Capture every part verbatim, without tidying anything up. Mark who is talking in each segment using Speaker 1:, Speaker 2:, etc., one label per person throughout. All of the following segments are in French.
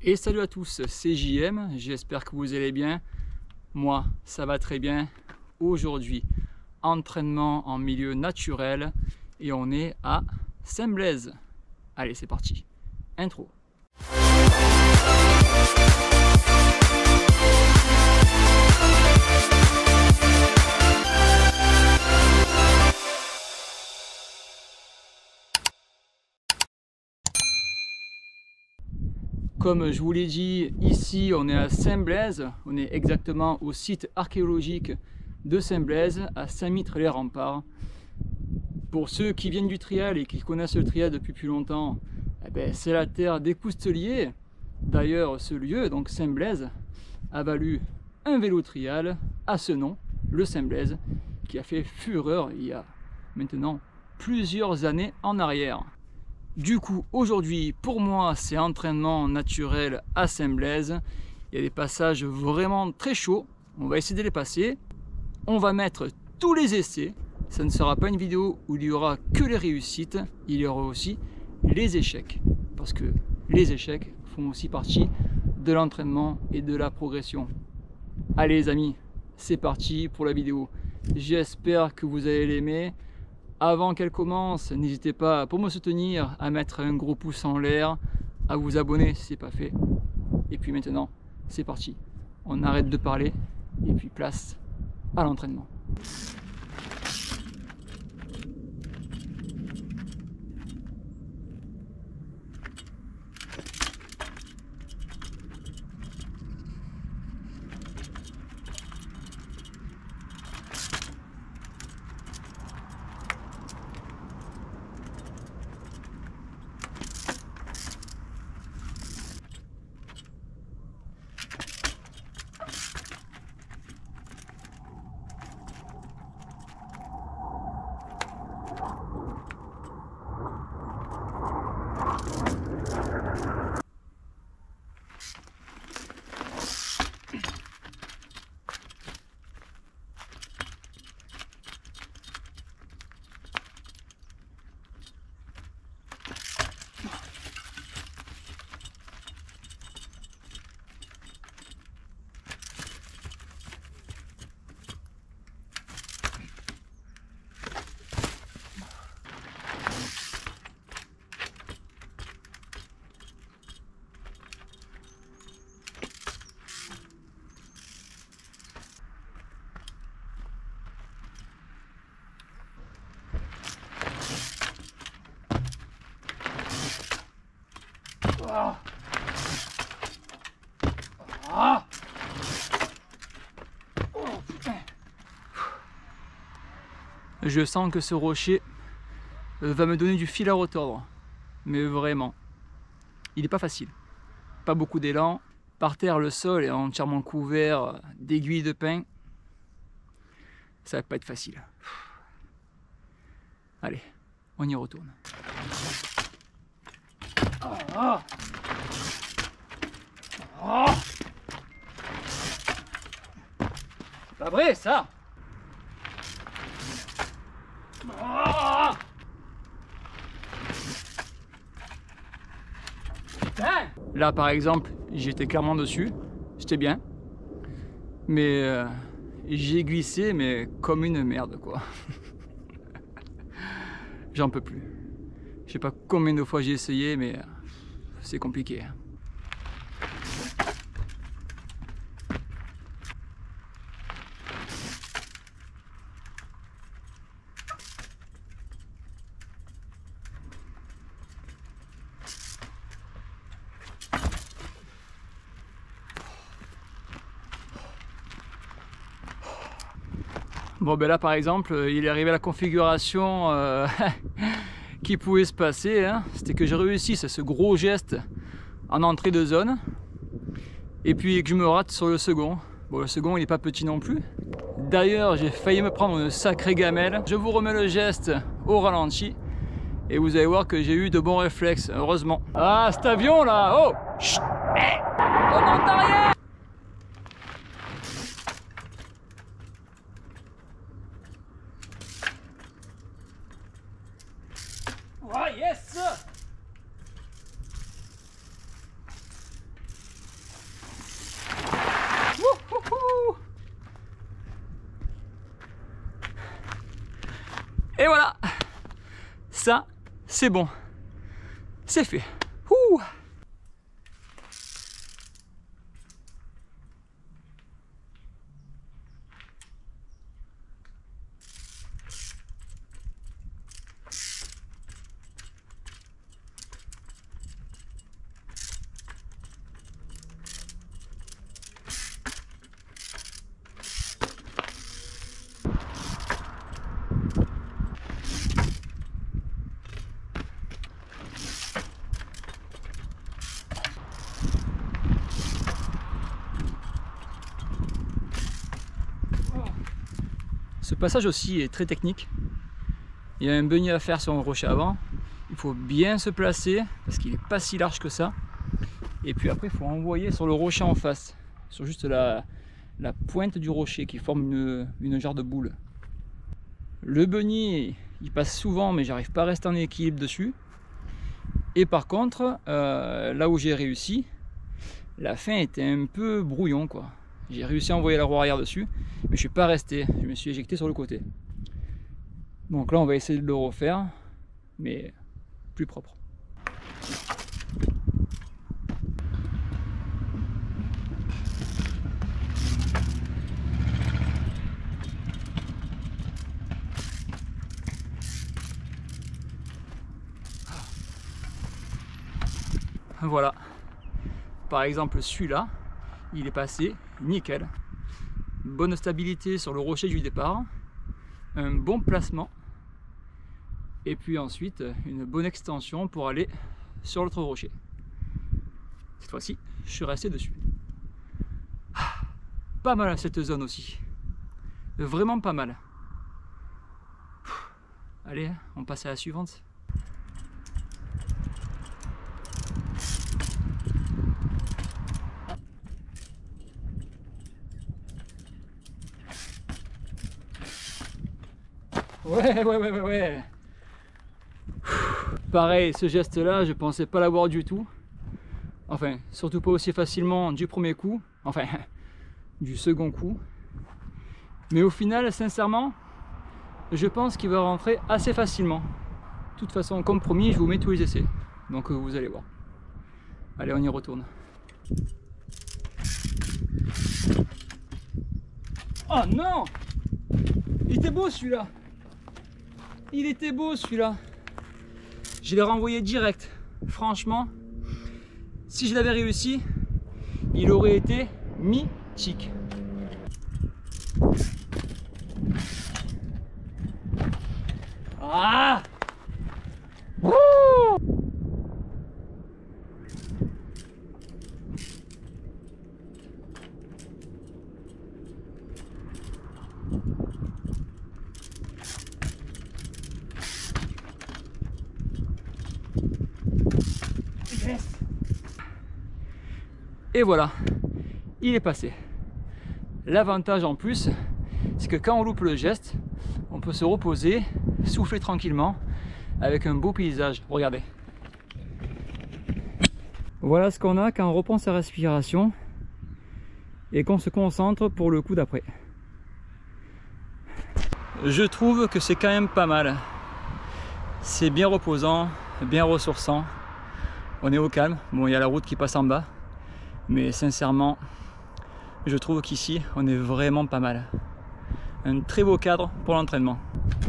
Speaker 1: Et salut à tous, c'est J M, j'espère que vous allez bien. Moi, ça va très bien. Aujourd'hui, entraînement en milieu naturel et on est à Saint-Blaise. Allez, c'est parti. Intro. Comme je vous l'ai dit, ici on est à Saint-Blaise, on est exactement au site archéologique de Saint-Blaise, à Saint-Mitre-les-Remparts. Pour ceux qui viennent du trial et qui connaissent le trial depuis plus longtemps, eh ben, c'est la terre des Cousteliers. D'ailleurs, ce lieu, donc Saint-Blaise, a valu un vélo trial à ce nom, le Saint-Blaise, qui a fait fureur il y a maintenant plusieurs années en arrière. Du coup, aujourd'hui, pour moi, c'est entraînement naturel à Saint-Blaise. Il y a des passages vraiment très chauds. On va essayer de les passer. On va mettre tous les essais. Ça ne sera pas une vidéo où il y aura que les réussites. Il y aura aussi les échecs. Parce que les échecs font aussi partie de l'entraînement et de la progression. Allez les amis, c'est parti pour la vidéo. J'espère que vous allez l'aimer. Avant qu'elle commence, n'hésitez pas, pour me soutenir, à mettre un gros pouce en l'air, à vous abonner si ce n'est pas fait. Et puis maintenant, c'est parti. On arrête de parler et puis place à l'entraînement. Ah. Ah. Oh, putain. Je sens que ce rocher va me donner du fil à retordre, mais vraiment, il n'est pas facile. Pas beaucoup d'élan. Par terre, le sol est entièrement couvert d'aiguilles de pin. Ça va pas être facile. Allez, on y retourne. Ah. Oh. Pas vrai ça. Oh. Putain. Là par exemple, j'étais clairement dessus, j'étais bien, mais euh, j'ai glissé mais comme une merde quoi. J'en peux plus. Je sais pas combien de fois j'ai essayé, mais c'est compliqué. Bon ben là par exemple, il est arrivé à la configuration euh, qui pouvait se passer, hein. C'était que je réussisse ce gros geste en entrée de zone et puis que je me rate sur le second. Bon, le second il n'est pas petit non plus. D'ailleurs j'ai failli me prendre une sacrée gamelle. Je vous remets le geste au ralenti et vous allez voir que j'ai eu de bons réflexes, heureusement. Ah, cet avion là, oh chut, hey, on n'entend rien. Oh yes. Et voilà, ça c'est bon, c'est fait. Ouh. Ce passage aussi est très technique. Il y a un beugnet à faire sur un rocher avant. Il faut bien se placer parce qu'il n'est pas si large que ça. Et puis après, il faut envoyer sur le rocher en face, sur juste la, la pointe du rocher qui forme une, une jarre de boule. Le beugnet, il passe souvent, mais j'arrive pas à rester en équilibre dessus. Et par contre, euh, là où j'ai réussi, la fin était un peu brouillon, quoi. J'ai réussi à envoyer la roue arrière dessus, mais je suis pas resté, je me suis éjecté sur le côté. Donc là on va essayer de le refaire, mais plus propre. Voilà, par exemple celui-là, il est passé nickel. Bonne stabilité sur le rocher du départ, un bon placement et puis ensuite une bonne extension pour aller sur l'autre rocher. Cette fois-ci, je suis resté dessus. Pas mal cette zone aussi, vraiment pas mal. Allez, on passe à la suivante. Ouais, ouais, ouais, ouais, ouais. Pareil, ce geste-là, je pensais pas l'avoir du tout. Enfin, surtout pas aussi facilement du premier coup. Enfin, du second coup. Mais au final, sincèrement, je pense qu'il va rentrer assez facilement. De toute façon, comme promis, je vous mets tous les essais. Donc vous allez voir. Allez, on y retourne. Oh non! Il était beau celui-là! Il était beau celui-là. Je l'ai renvoyé direct. Franchement, si je l'avais réussi, il aurait été mythique. Ah! Wouh! Et voilà, il est passé. L'avantage en plus, c'est que quand on loupe le geste, on peut se reposer, souffler tranquillement, avec un beau paysage. Regardez. Voilà ce qu'on a quand on reprend sa respiration et qu'on se concentre pour le coup d'après. Je trouve que c'est quand même pas mal. C'est bien reposant, bien ressourçant. On est au calme. Bon, il y a la route qui passe en bas. Mais sincèrement, je trouve qu'ici, on est vraiment pas mal. Un très beau cadre pour l'entraînement.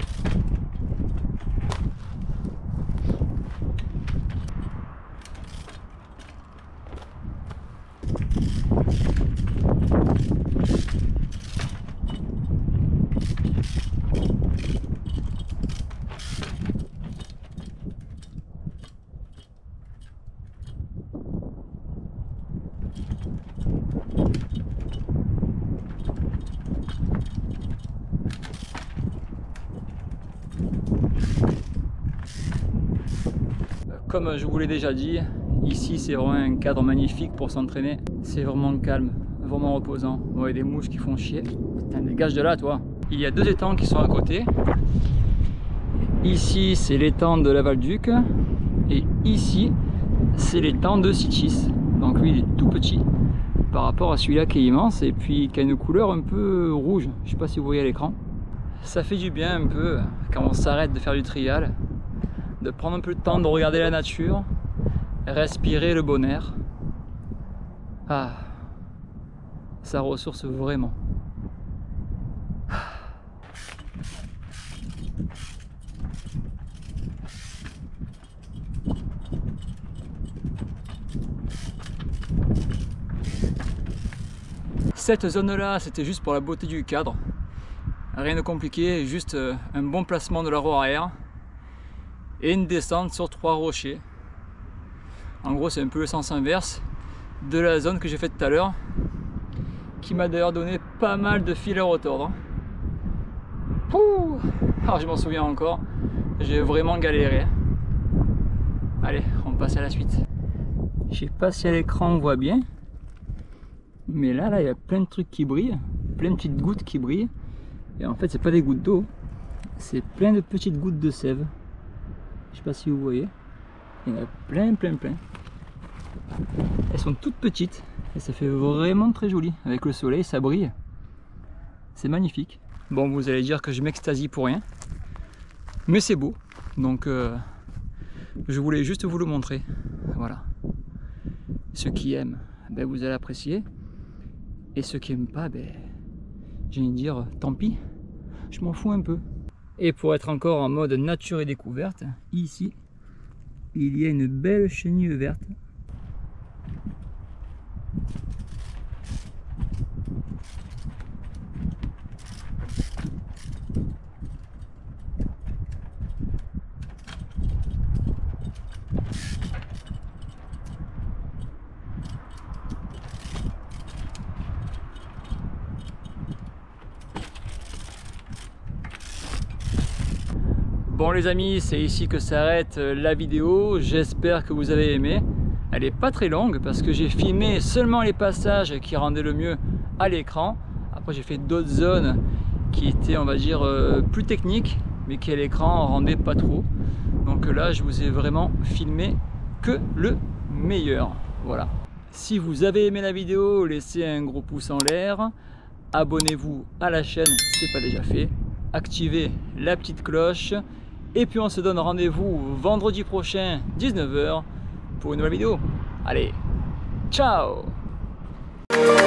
Speaker 1: Comme je vous l'ai déjà dit, ici c'est vraiment un cadre magnifique pour s'entraîner. C'est vraiment calme, vraiment reposant. Bon, il y a des mouches qui font chier. Putain, dégage de là, toi. Il y a deux étangs qui sont à côté. Ici c'est l'étang de Lavalduc et ici c'est l'étang de Sitchis. Donc lui il est tout petit par rapport à celui-là qui est immense et puis qui a une couleur un peu rouge. Je sais pas si vous voyez à l'écran. Ça fait du bien un peu quand on s'arrête de faire du trial, de prendre un peu de temps de regarder la nature, respirer le bon air. Ah, ça ressource vraiment. Cette zone-là, c'était juste pour la beauté du cadre. Rien de compliqué, juste un bon placement de la roue arrière et une descente sur trois rochers. En gros, c'est un peu le sens inverse de la zone que j'ai faite tout à l'heure, qui m'a d'ailleurs donné pas mal de fil à retordre. Pouh, alors je m'en souviens encore, j'ai vraiment galéré. Allez, on passe à la suite. Je sais pas si à l'écran on voit bien, mais là, là, il y a plein de trucs qui brillent, plein de petites gouttes qui brillent. Et en fait, c'est pas des gouttes d'eau, c'est plein de petites gouttes de sève. Je sais pas si vous voyez, il y en a plein, plein, plein. Elles sont toutes petites et ça fait vraiment très joli. Avec le soleil, ça brille. C'est magnifique. Bon, vous allez dire que je m'extasie pour rien, mais c'est beau. Donc, euh, je voulais juste vous le montrer. Voilà. Ceux qui aiment, ben, vous allez apprécier. Et ceux qui n'aiment pas, ben, j'ai envie de dire, tant pis, je m'en fous un peu. Et pour être encore en mode nature et découverte, ici, il y a une belle chenille verte. Bon les amis, c'est ici que s'arrête la vidéo, j'espère que vous avez aimé. Elle n'est pas très longue parce que j'ai filmé seulement les passages qui rendaient le mieux à l'écran. Après j'ai fait d'autres zones qui étaient, on va dire, plus techniques, mais qui à l'écran rendaient pas trop. Donc là je vous ai vraiment filmé que le meilleur. Voilà. Si vous avez aimé la vidéo, laissez un gros pouce en l'air. Abonnez-vous à la chaîne si ce n'est pas déjà fait. Activez la petite cloche. Et puis on se donne rendez-vous vendredi prochain, dix-neuf heures, pour une nouvelle vidéo. Allez, ciao!